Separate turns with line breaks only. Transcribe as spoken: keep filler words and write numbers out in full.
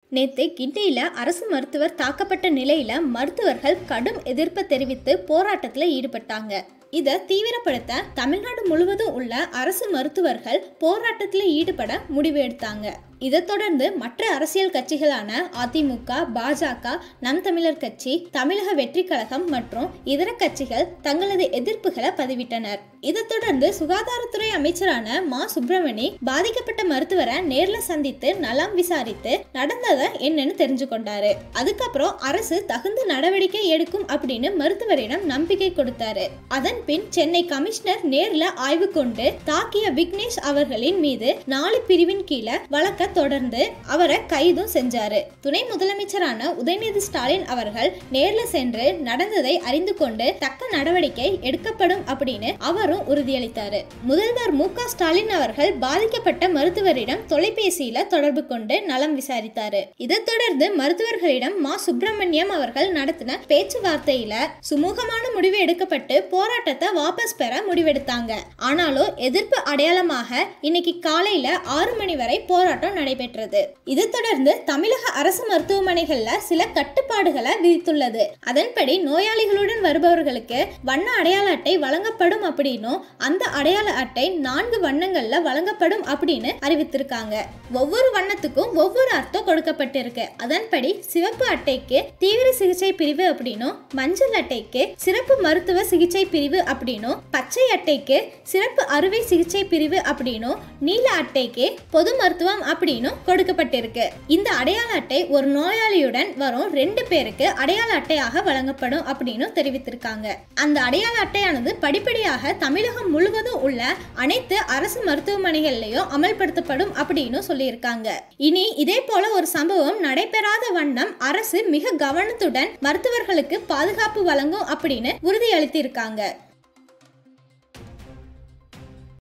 நேத்து கிண்டியில அரசு மருத்துவர் தாக்கப்பட்ட நிலையில மருத்துவர்கள் கடும் எதிர்ப்பு தெரிவித்து போராட்டத்துல ஈடுபட்டாங்க. இதை தீவிரப்படுத்த தமிழ்நாடு முழுவதும் உள்ள அரசு மருத்துவர்கள் போராட்டத்துல ஈடுபட முடிவு எடுத்தாங்க. இதை தொடர்ந்து மற்ற அரசியல் கட்சிகளான அதிமுக, பாஜக, நம் தமிழர் கட்சி, தமிழக வெற்றி கழகம் மற்றும் இதர கட்சிகள் தங்களது எதிர்ப்புகளை பதிவிட்டனர். இதை தொடர்ந்து சுகாதாரத்துறை அமைச்சரான மா சுப்பிரமணி பாதிக்கப்பட்ட மருத்துவரை நேர்ல சந்தித்து நலம் விசாரித்து நடந்ததை என்னன்னு தெரிஞ்சு கொண்டாரு. அதுக்கப்புறம் அரசு தகுந்த நடவடிக்கை எடுக்கும் அப்படின்னு மருத்துவரிடம் நம்பிக்கை கொடுத்தாரு. அதன் பின் சென்னை கமிஷனர் நேர்ல ஆய்வு கொண்டு தாக்கிய விக்னேஷ் அவர்களின் மீது நாலு பிரிவின் கீழே வழக்க தொடர்ந்து அவரை கைதும் செஞ்சாரு. துணை முதலமைச்சரான உதயநிதி ஸ்டாலின் அவர்கள் நேர்ல சென்று நடந்ததை அறிந்து கொண்டு தக்க நடவடிக்கை எடுக்கப்படும் அப்படின்னு அவரும் உறுதியளித்தாரு. முதல்வர் மு க ஸ்டாலின் அவர்கள் பாதிக்கப்பட்ட மருத்துவரிடம் தொலைபேசியில தொடர்பு கொண்டு நலம் விசாரித்தாரு. இதை தொடர்ந்து மருத்துவர்களிடம் மா சுப்பிரமணியம் அவர்கள் நடத்தின பேச்சுவார்த்தையில சுமூகமான முடிவு எடுக்கப்பட்டு போராட்டத்தை வாபஸ் பெற முடிவெடுத்தாங்க. ஆனாலும் எதிர்ப்பு அடையாளமாக இன்னைக்கு காலையில ஆறு மணி வரை போராட்டம் நடைபெற்றது. இதை தொடர்ந்து தமிழக அரசு மருத்துவமனைகள்ல சில கட்டுப்பாடுகளை விதித்துள்ளது. அதன்படி நோயாளிகளுடன் வருபவர்களுக்கு வண்ண அடையாள அட்டை வழங்கப்படும் அப்படின்னும் அந்த அடையாள அட்டை நான்கு வண்ணங்கள்ல வழங்கப்படும் அப்படின்னு அறிவித்திருக்காங்க. ஒவ்வொரு வண்ணத்துக்கும் ஒவ்வொரு அர்த்தம் கொடுக்கப்பட்டிருக்கு. அதன்படி சிவப்பு அட்டைக்கு தீவிர சிகிச்சை பிரிவு அப்படின்னும், மஞ்சள் அட்டைக்கு சிறப்பு மருத்துவ சிகிச்சை பிரிவு அப்படின்னும், பச்சை அட்டைக்கு சிறப்பு அறுவை சிகிச்சை பிரிவு அப்படின்னும், நீல அட்டைக்கு பொது மருத்துவம் அப்படின்னு கொடுக்கப்பட்டிருக்கு. இந்த அடையாள அட்டை ஒரு நோயாளியுடன் வரும் ரெண்டு பேருக்கு அடையாள அட்டையாக வழங்கப்படும் அப்படின்னு தெரிவித்திருக்காங்க. அந்த அடையாள அட்டையானது படிப்படியாக தமிழகம் முழுவதும் உள்ள அனைத்து அரசு மருத்துவமனைகளிலும் அமல்படுத்தப்படும் அப்படின்னு சொல்லியிருக்காங்க. இனி இதே போல ஒரு சம்பவம் நடைபெறாத வண்ணம் அரசு மிக கவனத்துடன் மருத்துவர்களுக்கு பாதுகாப்பு வழங்கும் அப்படின்னு உறுதியளித்திருக்காங்க.